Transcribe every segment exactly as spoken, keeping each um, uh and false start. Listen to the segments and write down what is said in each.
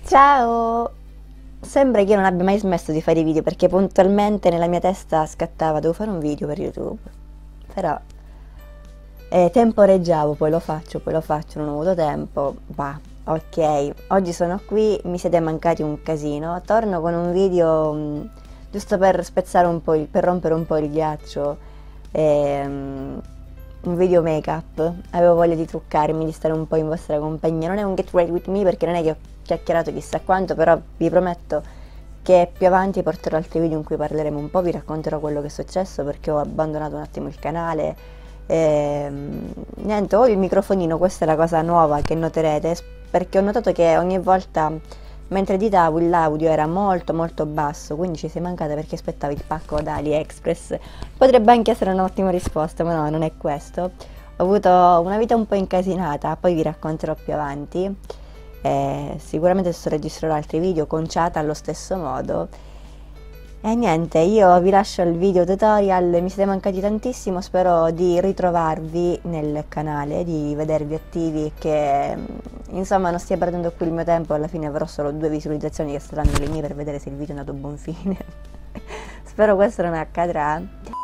Ciao! Sembra che io non abbia mai smesso di fare i video perché puntualmente nella mia testa scattava, devo fare un video per YouTube. Però eh, temporeggiavo, poi lo faccio, poi lo faccio, non ho avuto tempo. Bah, ok, oggi sono qui, mi siete mancati un casino. Torno con un video mh, giusto per spezzare un po', il, per rompere un po' il ghiaccio. Ehm, un video make up, avevo voglia di truccarmi, di stare un po' in vostra compagnia. Non è un get ready with me perché non è che ho chiacchierato chissà quanto, però vi prometto che più avanti porterò altri video in cui parleremo un po', vi racconterò quello che è successo perché ho abbandonato un attimo il canale. E, niente, ho il microfonino, questa è la cosa nuova che noterete, perché ho notato che ogni volta mentre editavo l'audio era molto molto basso, quindi ci sei mancata perché aspettavo il pacco da AliExpress. Potrebbe anche essere un'ottima risposta, ma no, non è questo. Ho avuto una vita un po' incasinata, poi vi racconterò più avanti. Eh, sicuramente adesso registrerò altri video conciata allo stesso modo. E niente, io vi lascio il video tutorial, mi siete mancati tantissimo, spero di ritrovarvi nel canale, di vedervi attivi, che insomma non stia perdendo qui il mio tempo, alla fine avrò solo due visualizzazioni che saranno le mie per vedere se il video è andato a buon fine. Spero questo non accadrà.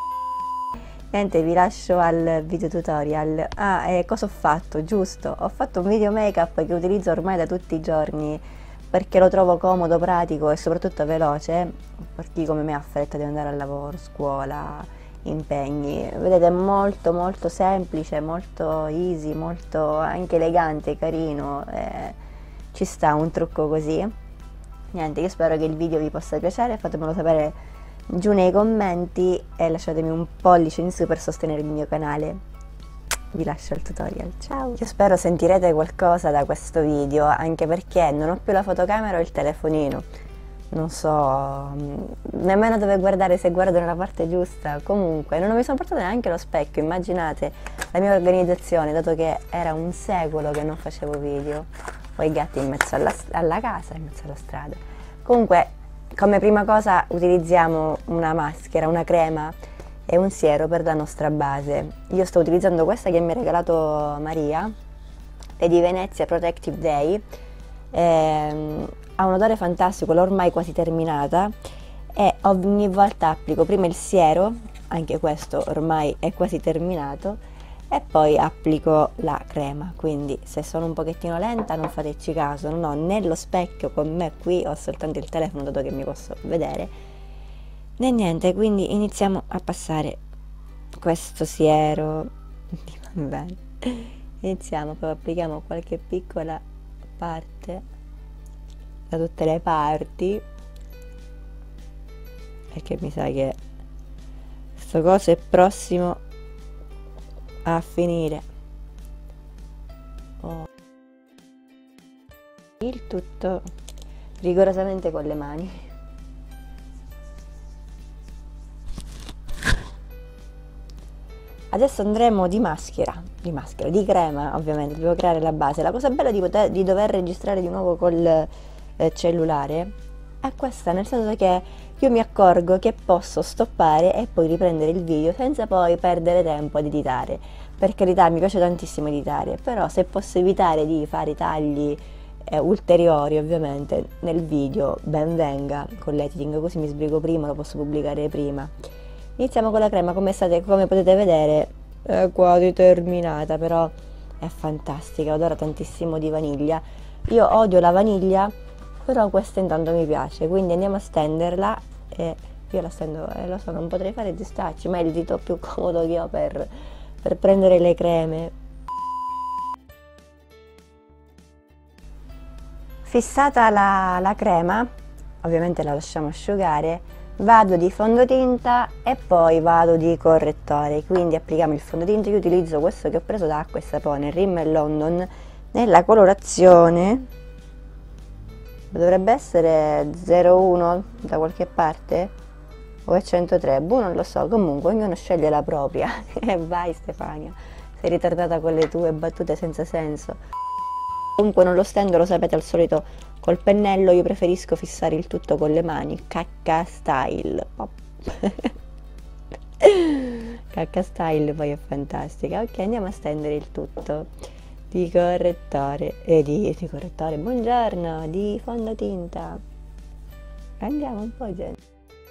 Niente, vi lascio al video tutorial. Ah, e cosa ho fatto? Giusto, ho fatto un video make up che utilizzo ormai da tutti i giorni perché lo trovo comodo, pratico e soprattutto veloce per chi come me ha fretta di andare al lavoro, scuola, impegni. Vedete, è molto molto semplice, molto easy, molto anche elegante, carino, eh, ci sta un trucco così. Niente, io spero che il video vi possa piacere, fatemelo sapere giù nei commenti e lasciatemi un pollice in su per sostenere il mio canale. Vi lascio il tutorial, ciao! Io spero sentirete qualcosa da questo video, anche perché non ho più la fotocamera o il telefonino. Non so nemmeno dove guardare, se guardo nella parte giusta. Comunque, non mi sono portata neanche lo specchio, immaginate la mia organizzazione, dato che era un secolo che non facevo video. Ho i gatti in mezzo alla, alla casa, in mezzo alla strada. Comunque, come prima cosa utilizziamo una maschera, una crema e un siero per la nostra base. Io sto utilizzando questa che mi ha regalato Maria, è di Venezia Protective Day, ehm, ha un odore fantastico, l'ho ormai quasi terminata e ogni volta applico prima il siero, anche questo ormai è quasi terminato, e poi applico la crema. Quindi se sono un pochettino lenta non fateci caso, non ho né lo specchio con me qui, ho soltanto il telefono dato che mi posso vedere né niente, quindi iniziamo a passare questo siero. Va bene, iniziamo, poi applichiamo qualche piccola parte da tutte le parti perché mi sa che sto coso è prossimo a finire. Oh. Il tutto rigorosamente con le mani. Adesso andremo di maschera, di maschera, di crema ovviamente, devo creare la base. La cosa bella di, poter, di dover registrare di nuovo col eh, cellulare è questa, nel senso che io mi accorgo che posso stoppare e poi riprendere il video senza poi perdere tempo ad editare. Per carità, mi piace tantissimo editare, però se posso evitare di fare i tagli eh, ulteriori ovviamente nel video, ben venga con l'editing, così mi sbrigo prima, lo posso pubblicare prima. Iniziamo con la crema, come, state, come potete vedere è quasi terminata, però è fantastica, odora tantissimo di vaniglia. Io odio la vaniglia, però questa intanto mi piace, quindi andiamo a stenderla e io la stendo, eh, lo so, non potrei fare distacci, ma è il dito più comodo che ho per, per prendere le creme. Fissata la, la crema, ovviamente la lasciamo asciugare. Vado di fondotinta e poi vado di correttore, quindi applichiamo il fondotinta. Io utilizzo questo che ho preso da Acqua e Sapone, Rimmel London, nella colorazione dovrebbe essere zero uno da qualche parte o è centotré, boh, non lo so, comunque ognuno sceglie la propria. E vai Stefania, sei ritardata con le tue battute senza senso. Comunque non lo stendo, lo sapete, al solito col pennello, io preferisco fissare il tutto con le mani, cacca style. Cacca style poi è fantastica. Ok, andiamo a stendere il tutto. di correttore, e di, di correttore, buongiorno, di fondotinta. Andiamo un po', gente.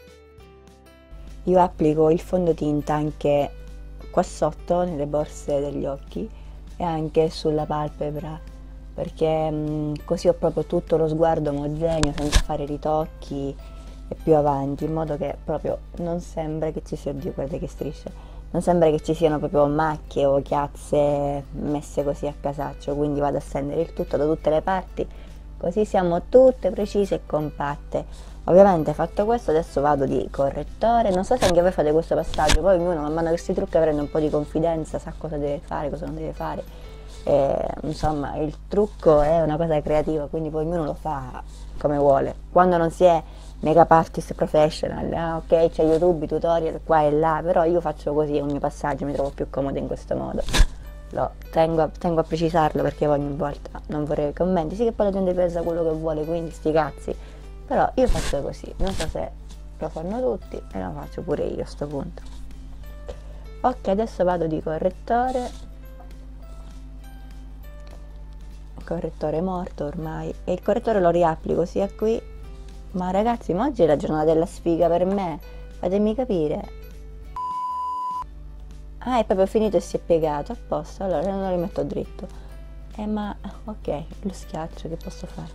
Io applico il fondotinta anche qua sotto, nelle borse degli occhi e anche sulla palpebra, perché mh, così ho proprio tutto lo sguardo omogeneo, senza fare ritocchi e più avanti, in modo che proprio non sembra che ci sia, oddio, guarda che strisce, non sembra che ci siano proprio macchie o chiazze messe così a casaccio, quindi vado a stendere il tutto da tutte le parti, così siamo tutte precise e compatte. Ovviamente fatto questo adesso vado di correttore, non so se anche voi fate questo passaggio, poi ognuno man mano che si trucca prende un po' di confidenza, sa cosa deve fare, cosa non deve fare, e, insomma il trucco è una cosa creativa, quindi poi ognuno lo fa come vuole, quando non si è make-up artist professional, ah, ok, c'è YouTube, tutorial qua e là, però io faccio così ogni passaggio, mi trovo più comoda in questo modo. Lo, tengo, a, tengo a precisarlo perché ogni volta non vorrei commenti, sì che poi la gente pensa quello che vuole, quindi sti cazzi. Però io faccio così, non so se lo fanno tutti e lo faccio pure io a sto punto. Ok, adesso vado di correttore, correttore morto ormai, e il correttore lo riapplico sia qui, ma ragazzi, ma oggi è la giornata della sfiga per me, fatemi capire. Ah, è proprio finito e si è piegato, a posto, allora non lo rimetto dritto. Eh ma, ok, lo schiaccio, che posso fare?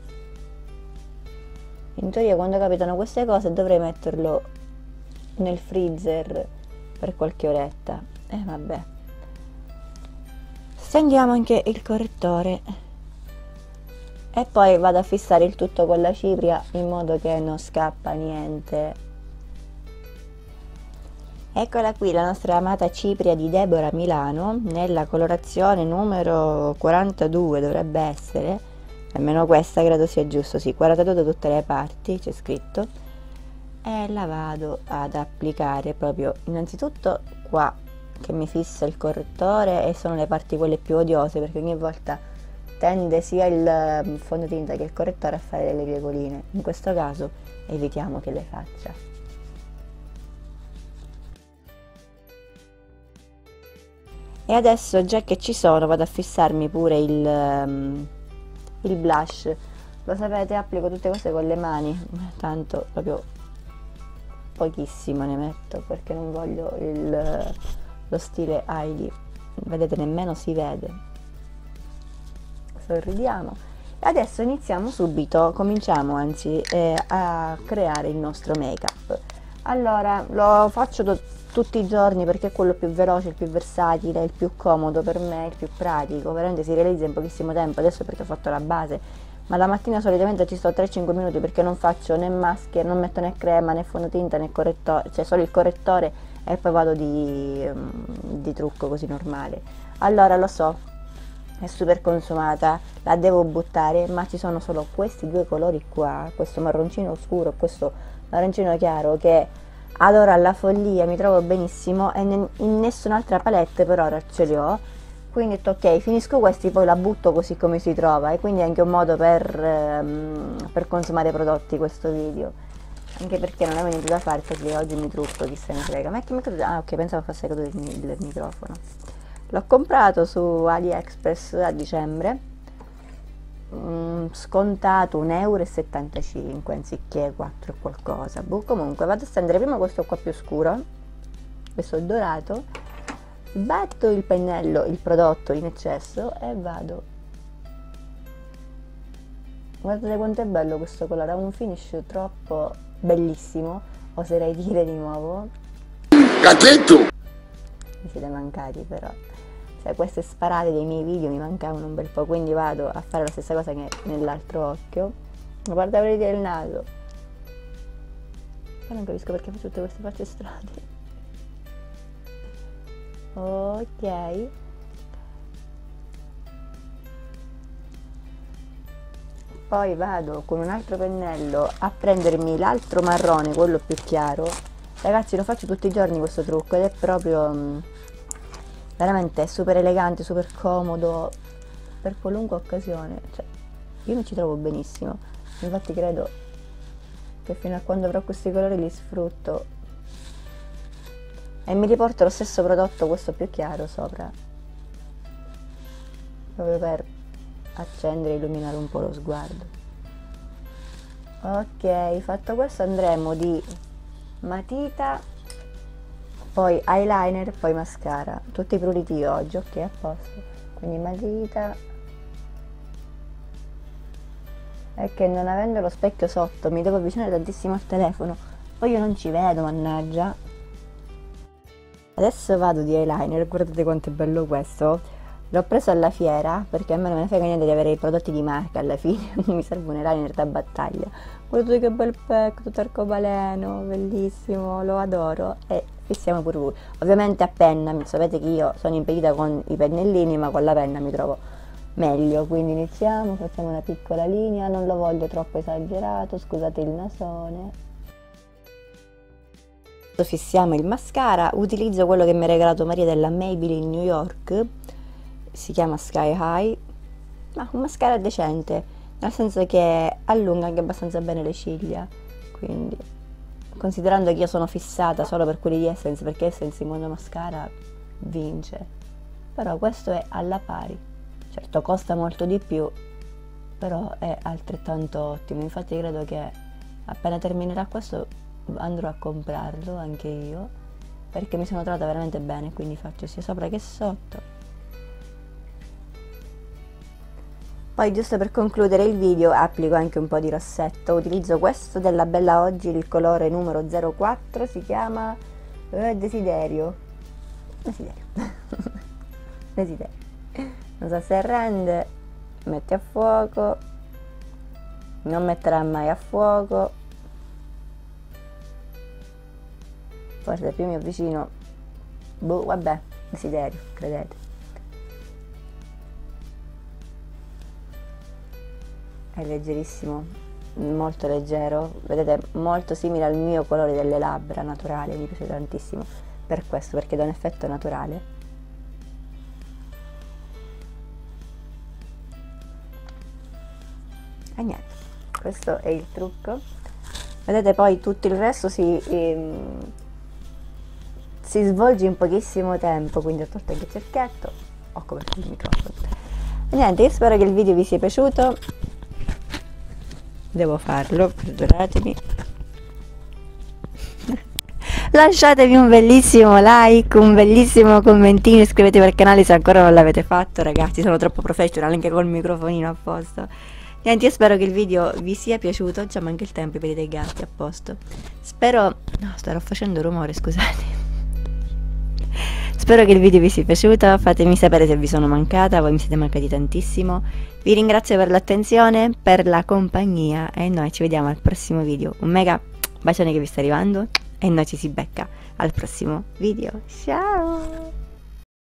In teoria quando capitano queste cose dovrei metterlo nel freezer per qualche oretta. E eh, vabbè. Stendiamo anche il correttore. E poi vado a fissare il tutto con la cipria in modo che non scappa niente. Eccola qui la nostra amata cipria di Deborah Milano, nella colorazione numero quarantadue dovrebbe essere. Almeno questa credo sia giusto, sì, quarantadue da tutte le parti, c'è scritto, e la vado ad applicare proprio innanzitutto qua, che mi fissa il correttore, e sono le parti quelle più odiose, perché ogni volta tende sia il fondotinta che il correttore a fare delle piegoline, in questo caso evitiamo che le faccia. E adesso, già che ci sono, vado a fissarmi pure il... il blush, lo sapete, applico tutte cose con le mani, tanto proprio pochissimo ne metto perché non voglio il, lo stile Heidi, vedete nemmeno si vede. Sorridiamo e adesso iniziamo subito, cominciamo anzi eh, a creare il nostro make up. Allora lo faccio tutti i giorni perché è quello più veloce, il più versatile, il più comodo per me, il più pratico, veramente si realizza in pochissimo tempo. Adesso perché ho fatto la base, ma la mattina solitamente ci sto tre cinque minuti perché non faccio né maschera, non metto né crema né fondotinta né correttore, cioè solo il correttore e poi vado di, di trucco così normale. Allora lo so, è super consumata, la devo buttare, ma ci sono solo questi due colori qua, questo marroncino scuro e questo marroncino chiaro che adoro alla follia, mi trovo benissimo e in nessun'altra palette per ora ce li ho, quindi ho detto ok, finisco questi, poi la butto così come si trova, e quindi è anche un modo per, um, per consumare prodotti questo video, anche perché non avevo niente da fare, perché oggi mi trucco, chi se ne frega. Ma è che mi caduto? Ah ok, pensavo fosse caduto il, il microfono. L'ho comprato su AliExpress a dicembre, Mm, scontato un euro e settantacinque anziché quattro e qualcosa. Boh, comunque vado a stendere prima questo qua più scuro, questo dorato, sbatto il pennello, il prodotto in eccesso e vado. Guardate quanto è bello questo colore, ha un finish troppo bellissimo, oserei dire di nuovo. Cazzetto! Mi siete mancati però. Queste sparate dei miei video mi mancavano un bel po', quindi vado a fare la stessa cosa che nell'altro occhio. Ma guarda, vedete il naso, io non capisco perché faccio tutte queste facce strane. Ok, poi vado con un altro pennello a prendermi l'altro marrone, quello più chiaro. Ragazzi, lo faccio tutti i giorni questo trucco ed è proprio veramente super elegante, super comodo per qualunque occasione, cioè io mi ci trovo benissimo, infatti credo che fino a quando avrò questi colori li sfrutto e mi riporto lo stesso prodotto, questo più chiaro, sopra. proprio per accendere e illuminare un po' lo sguardo. Ok, fatto questo andremo di matita, poi eyeliner, poi mascara, tutti pruriti oggi, ok, a posto. Quindi matita, è che non avendo lo specchio sotto mi devo avvicinare tantissimo al telefono, poi io non ci vedo, mannaggia. Adesso vado di eyeliner, guardate quanto è bello questo, l'ho preso alla fiera perché a me non me ne frega niente di avere i prodotti di marca alla fine, mi serve un eyeliner da battaglia. Guardate che bel pack, tutto arcobaleno, bellissimo, lo adoro e fissiamo pure lui. Ovviamente a penna, sapete che io sono impedita con i pennellini, ma con la penna mi trovo meglio, quindi iniziamo, facciamo una piccola linea, non lo voglio troppo esagerato, scusate il nasone. Fissiamo il mascara, utilizzo quello che mi ha regalato Maria della Maybelline New York, si chiama Sky High, ma un mascara decente, nel senso che allunga anche abbastanza bene le ciglia, quindi considerando che io sono fissata solo per quelli di Essence, perché Essence in modo mascara vince, però questo è alla pari, certo costa molto di più, però è altrettanto ottimo, infatti credo che appena terminerà questo andrò a comprarlo anche io, perché mi sono trovata veramente bene, quindi faccio sia sopra che sotto. Poi giusto per concludere il video applico anche un po' di rossetto, utilizzo questo della Bella Oggi, il colore numero zero quattro, si chiama eh, Desiderio, Desiderio, Desiderio, non so se rende, metti a fuoco, non metterà mai a fuoco, forse più mi avvicino, boh, vabbè, Desiderio, credete. È leggerissimo, molto leggero, vedete, molto simile al mio colore delle labbra naturale, mi piace tantissimo per questo, perché dà un effetto naturale. E niente, questo è il trucco. Vedete, poi tutto il resto si... Ehm, si svolge in pochissimo tempo, quindi ho tolto anche il cerchietto, ho coperto il microfono. E niente, io spero che il video vi sia piaciuto, devo farlo, perdonatemi. Lasciatevi un bellissimo like, un bellissimo commentino, iscrivetevi al canale se ancora non l'avete fatto, ragazzi, sono troppo professional anche col microfonino a posto. Niente, io spero che il video vi sia piaciuto, già manca il tempo, vedete i gatti a posto. Spero... no, starò facendo rumore, scusate. Spero che il video vi sia piaciuto, fatemi sapere se vi sono mancata, voi mi siete mancati tantissimo. Vi ringrazio per l'attenzione, per la compagnia e noi ci vediamo al prossimo video. Un mega bacione che vi sta arrivando e noi ci si becca al prossimo video. Ciao!